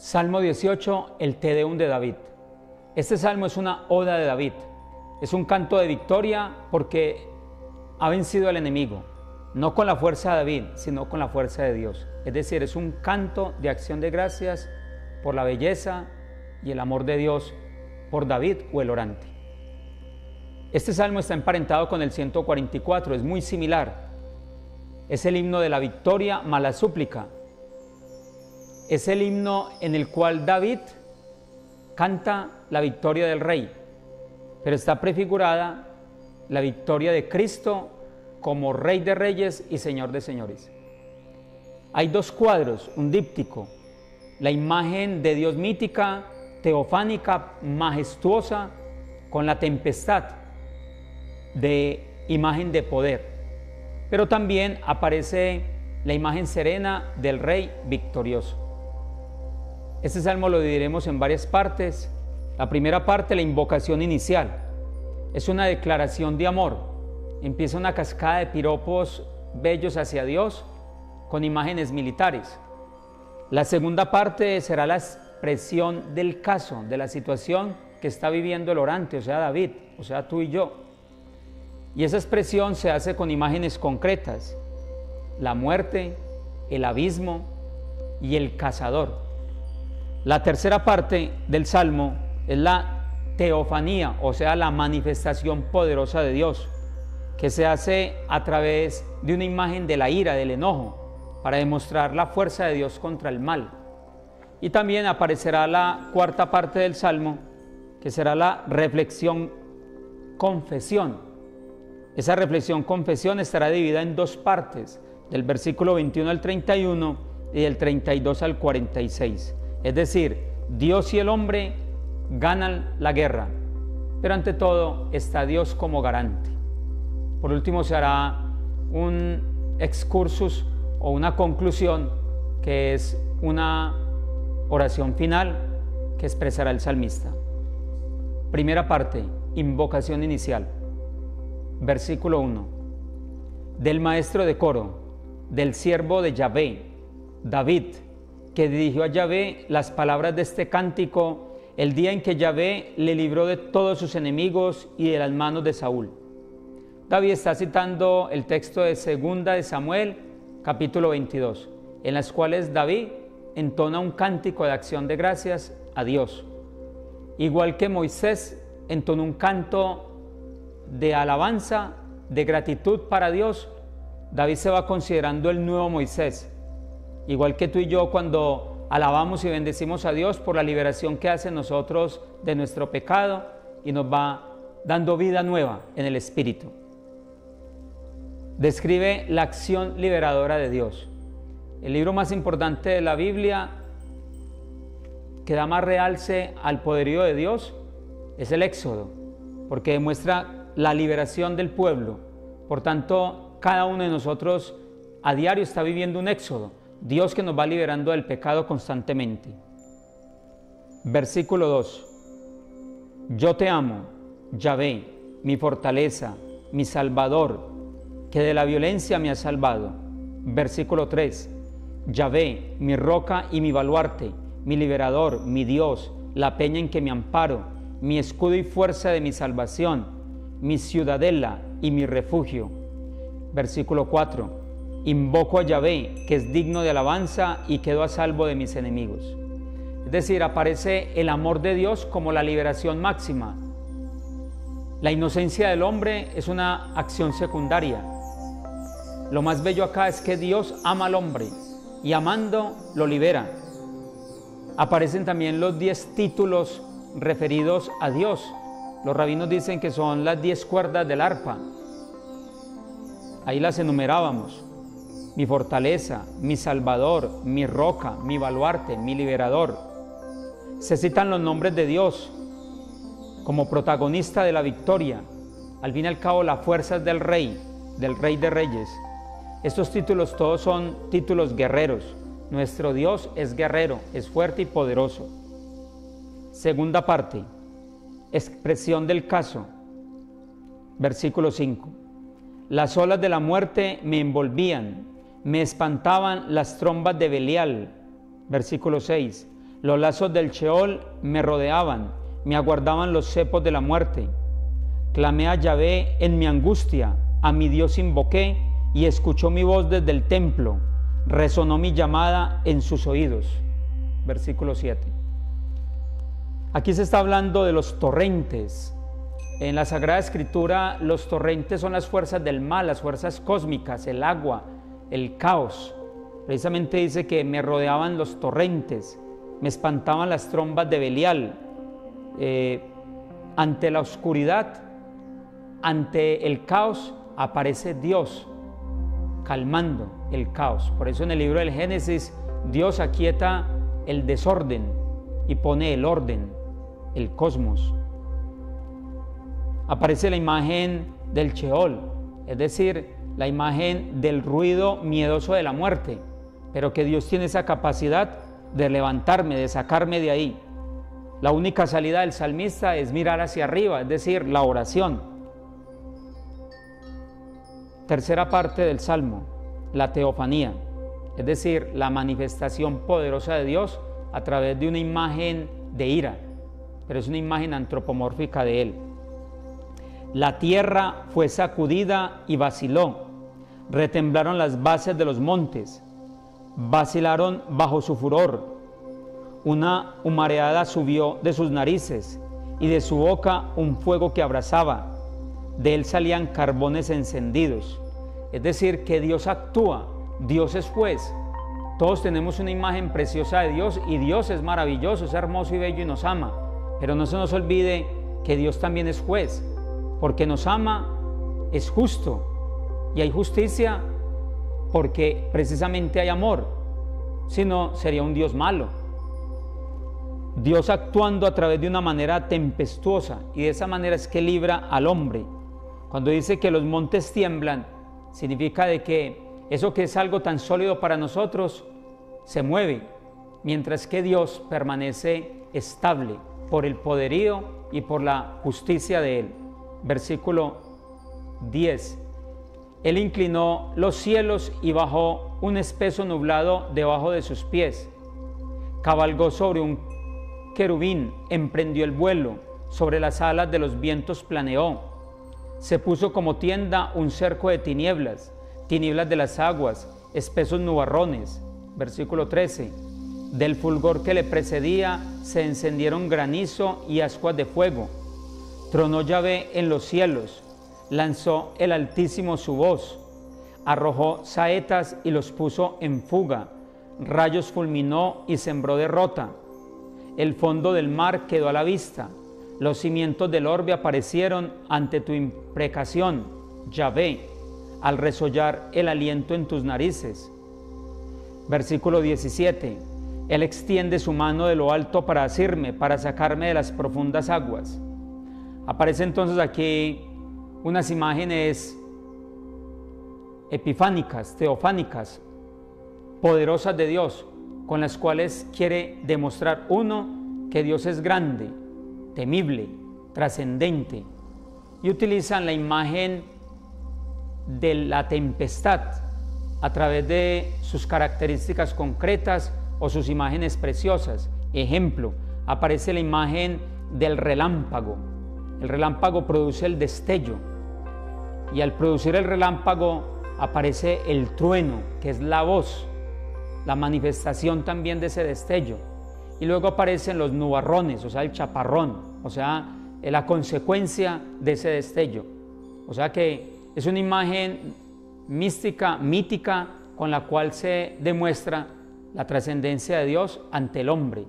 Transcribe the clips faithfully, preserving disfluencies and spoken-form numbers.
Salmo dieciocho, el Te Deum de David. Este salmo es una oda de David. Es un canto de victoria porque ha vencido al enemigo, no con la fuerza de David, sino con la fuerza de Dios. Es decir, es un canto de acción de gracias por la belleza y el amor de Dios por David o el orante. Este salmo está emparentado con el ciento cuarenta y cuatro, es muy similar. Es el himno de la victoria más la súplica. Es el himno en el cual David canta la victoria del rey, pero está prefigurada la victoria de Cristo como Rey de Reyes y Señor de Señores. Hay dos cuadros, un díptico, la imagen de Dios mítica, teofánica, majestuosa, con la tempestad de imagen de poder, pero también aparece la imagen serena del Rey victorioso. Este salmo lo dividiremos en varias partes. La primera parte, la invocación inicial, es una declaración de amor. Empieza una cascada de piropos bellos hacia Dios con imágenes militares. La segunda parte será la expresión del caso, de la situación que está viviendo el orante, o sea David, o sea tú y yo. Y esa expresión se hace con imágenes concretas: la muerte, el abismo y el cazador. La tercera parte del Salmo es la teofanía, o sea, la manifestación poderosa de Dios, que se hace a través de una imagen de la ira, del enojo, para demostrar la fuerza de Dios contra el mal. Y también aparecerá la cuarta parte del Salmo, que será la reflexión confesión. Esa reflexión confesión estará dividida en dos partes, del versículo veintiuno al treinta y uno y del treinta y dos al cuarenta y seis. Es decir, Dios y el hombre ganan la guerra, pero ante todo está Dios como garante. Por último se hará un excursus o una conclusión, que es una oración final que expresará el salmista. Primera parte, invocación inicial. Versículo uno. Del maestro de coro, del siervo de Yahvé, David, que dirigió a Yahvé las palabras de este cántico el día en que Yahvé le libró de todos sus enemigos y de las manos de Saúl. David está citando el texto de Segunda de Samuel, capítulo veintidós, en las cuales David entona un cántico de acción de gracias a Dios. Igual que Moisés entonó un canto de alabanza, de gratitud para Dios, David se va considerando el nuevo Moisés. Igual que tú y yo, cuando alabamos y bendecimos a Dios por la liberación que hace en nosotros de nuestro pecado y nos va dando vida nueva en el Espíritu. Describe la acción liberadora de Dios. El libro más importante de la Biblia que da más realce al poderío de Dios es el Éxodo, porque demuestra la liberación del pueblo. Por tanto, cada uno de nosotros a diario está viviendo un éxodo. Dios que nos va liberando del pecado constantemente. Versículo dos. Yo te amo, Yahvé, mi fortaleza, mi salvador, que de la violencia me has salvado. Versículo tres. Yahvé, mi roca y mi baluarte, mi liberador, mi Dios, la peña en que me amparo, mi escudo y fuerza de mi salvación, mi ciudadela y mi refugio. Versículo cuatro. Invoco a Yahvé, que es digno de alabanza, y quedo a salvo de mis enemigos. Es decir, aparece el amor de Dios como la liberación máxima. La inocencia del hombre es una acción secundaria. Lo más bello acá es que Dios ama al hombre y amando lo libera. Aparecen también los diez títulos referidos a Dios. Los rabinos dicen que son las diez cuerdas del arpa. Ahí las enumerábamos: mi fortaleza, mi salvador, mi roca, mi baluarte, mi liberador. Se citan los nombres de Dios como protagonista de la victoria. Al fin y al cabo, las fuerzas del rey, del Rey de Reyes. Estos títulos todos son títulos guerreros. Nuestro Dios es guerrero, es fuerte y poderoso. Segunda parte, expresión del caso. Versículo cinco. Las olas de la muerte me envolvían, me espantaban las trombas de Belial. Versículo seis. Los lazos del Sheol me rodeaban, me aguardaban los cepos de la muerte. Clamé a Yahvé en mi angustia, a mi Dios invoqué, y escuchó mi voz desde el templo, resonó mi llamada en sus oídos. Versículo siete. Aquí se está hablando de los torrentes. En la Sagrada Escritura, los torrentes son las fuerzas del mal, las fuerzas cósmicas, el agua, el caos. Precisamente dice que me rodeaban los torrentes, me espantaban las trombas de Belial. Eh, ante la oscuridad, ante el caos, aparece Dios calmando el caos. Por eso en el libro del Génesis, Dios aquieta el desorden y pone el orden, el cosmos. Aparece la imagen del Sheol, es decir, la imagen del ruido miedoso de la muerte, pero que Dios tiene esa capacidad de levantarme, de sacarme de ahí. La única salida del salmista es mirar hacia arriba, es decir, la oración. Tercera parte del Salmo, la teofanía, es decir, la manifestación poderosa de Dios a través de una imagen de ira, pero es una imagen antropomórfica de Él. La tierra fue sacudida y vaciló, retemblaron las bases de los montes, vacilaron bajo su furor. Una humareada subió de sus narices y de su boca un fuego que abrasaba. De él salían carbones encendidos. Es decir, que Dios actúa, Dios es juez. Todos tenemos una imagen preciosa de Dios y Dios es maravilloso, es hermoso y bello y nos ama. Pero no se nos olvide que Dios también es juez, porque nos ama, es justo y hay justicia porque precisamente hay amor, si no sería un Dios malo. Dios actuando a través de una manera tempestuosa, y de esa manera es que libra al hombre. Cuando dice que los montes tiemblan, significa de que eso que es algo tan sólido para nosotros se mueve, mientras que Dios permanece estable por el poderío y por la justicia de Él. Versículo diez. Él inclinó los cielos y bajó un espeso nublado debajo de sus pies. Cabalgó sobre un querubín, emprendió el vuelo, sobre las alas de los vientos planeó. Se puso como tienda un cerco de tinieblas, tinieblas de las aguas, espesos nubarrones. Versículo trece. Del fulgor que le precedía se encendieron granizo y ascuas de fuego. Tronó Yahvé en los cielos, lanzó el Altísimo su voz, arrojó saetas y los puso en fuga, rayos fulminó y sembró derrota. El fondo del mar quedó a la vista, los cimientos del orbe aparecieron ante tu imprecación, Yahvé, al resollar el aliento en tus narices. Versículo diecisiete. Él extiende su mano de lo alto para asirme, para sacarme de las profundas aguas. Aparece entonces aquí unas imágenes epifánicas, teofánicas, poderosas de Dios, con las cuales quiere demostrar, uno, que Dios es grande, temible, trascendente, y utilizan la imagen de la tempestad a través de sus características concretas o sus imágenes preciosas. Ejemplo, aparece la imagen del relámpago. El relámpago produce el destello, y al producir el relámpago aparece el trueno, que es la voz, la manifestación también de ese destello. Y luego aparecen los nubarrones, o sea, el chaparrón, o sea, la consecuencia de ese destello. O sea que es una imagen mística, mítica, con la cual se demuestra la trascendencia de Dios ante el hombre.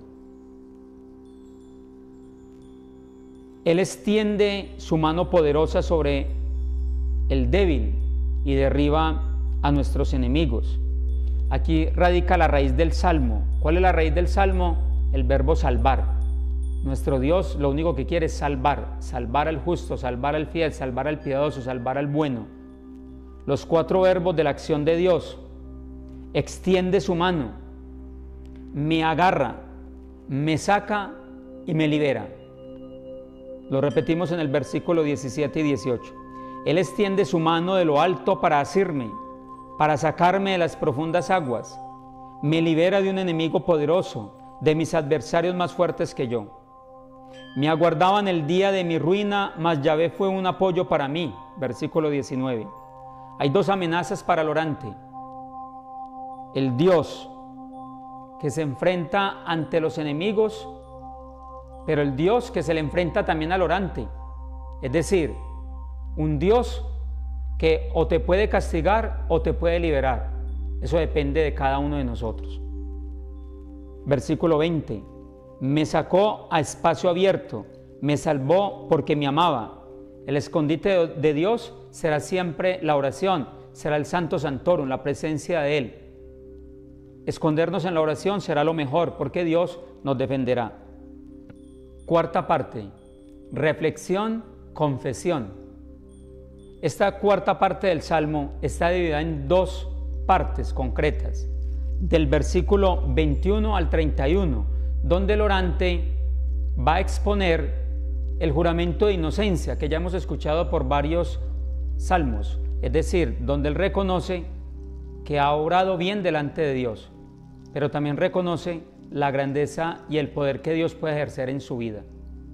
Él extiende su mano poderosa sobre el débil y derriba a nuestros enemigos. Aquí radica la raíz del Salmo. ¿Cuál es la raíz del Salmo? El verbo salvar. Nuestro Dios lo único que quiere es salvar, salvar al justo, salvar al fiel, salvar al piadoso, salvar al bueno. Los cuatro verbos de la acción de Dios: extiende su mano, me agarra, me saca y me libera. Lo repetimos en el versículo diecisiete y dieciocho. Él extiende su mano de lo alto para asirme, para sacarme de las profundas aguas. Me libera de un enemigo poderoso, de mis adversarios más fuertes que yo. Me aguardaban el día de mi ruina, mas Yahvé fue un apoyo para mí. Versículo diecinueve. Hay dos amenazas para el orante. El Dios que se enfrenta ante los enemigos, pero el Dios que se le enfrenta también al orante. Es decir, un Dios que o te puede castigar o te puede liberar. Eso depende de cada uno de nosotros. Versículo veinte. Me sacó a espacio abierto, me salvó porque me amaba. El escondite de Dios será siempre la oración, será el Santo Santorum, la presencia de Él. Escondernos en la oración será lo mejor, porque Dios nos defenderá. Cuarta parte, reflexión, confesión. Esta cuarta parte del Salmo está dividida en dos partes concretas, del versículo veintiuno al treinta y uno, donde el orante va a exponer el juramento de inocencia que ya hemos escuchado por varios salmos, es decir, donde él reconoce que ha obrado bien delante de Dios, pero también reconoce la grandeza y el poder que Dios puede ejercer en su vida.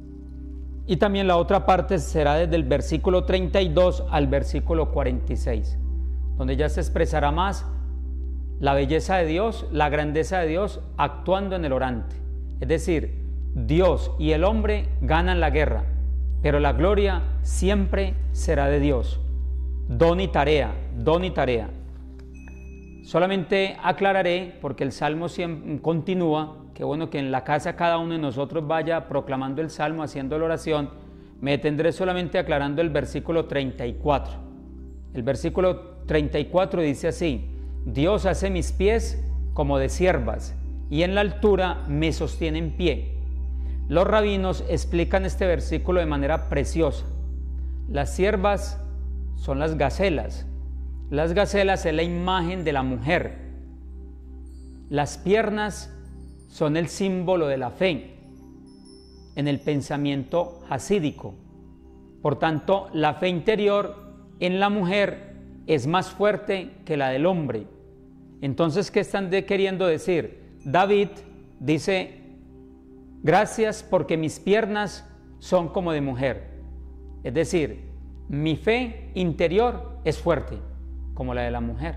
Y también la otra parte será desde el versículo treinta y dos al versículo cuarenta y seis, donde ya se expresará más la belleza de Dios, la grandeza de Dios actuando en el orante. Es decir, Dios y el hombre ganan la guerra, pero la gloria siempre será de Dios. Don y tarea, don y tarea. Solamente aclararé, porque el Salmo siempre continúa, que bueno que en la casa cada uno de nosotros vaya proclamando el Salmo, haciendo la oración. Me detendré solamente aclarando el versículo treinta y cuatro. El versículo treinta y cuatro dice así: Dios hace mis pies como de ciervas, y en la altura me sostiene en pie. Los rabinos explican este versículo de manera preciosa. Las ciervas son las gacelas. Las gacelas es la imagen de la mujer. Las piernas son el símbolo de la fe en el pensamiento jasídico. Por tanto, la fe interior en la mujer es más fuerte que la del hombre. Entonces, ¿qué están de queriendo decir? David dice: gracias porque mis piernas son como de mujer. Es decir, mi fe interior es fuerte, como la de la mujer.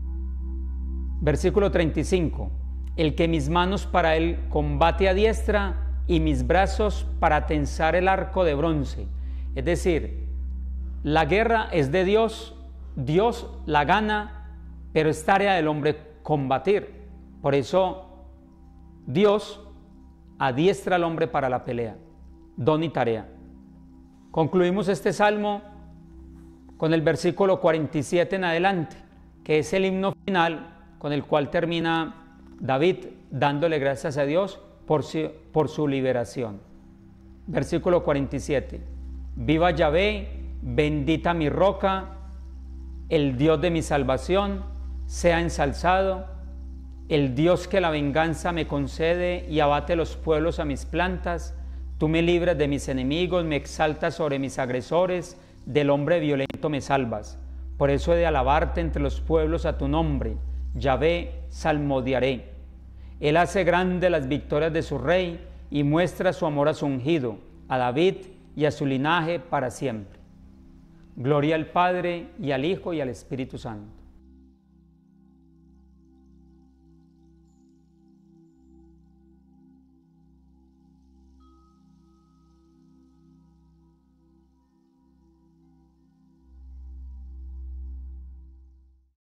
Versículo treinta y cinco. El que mis manos para el combate adiestra y mis brazos para tensar el arco de bronce. Es decir, la guerra es de Dios, Dios la gana, pero es tarea del hombre combatir. Por eso Dios adiestra al hombre para la pelea, don y tarea. Concluimos este salmo con el versículo cuarenta y siete en adelante, que es el himno final con el cual termina David dándole gracias a Dios por su, por su liberación. Versículo cuarenta y siete. Viva Yahvé, bendita mi roca, el Dios de mi salvación, sea ensalzado, el Dios que la venganza me concede y abate los pueblos a mis plantas. Tú me libras de mis enemigos, me exaltas sobre mis agresores, del hombre violento me salvas. Por eso he de alabarte entre los pueblos a tu nombre, Yahvé, salmodiaré. Él hace grande las victorias de su rey y muestra su amor a su ungido, a David y a su linaje para siempre. Gloria al Padre y al Hijo y al Espíritu Santo.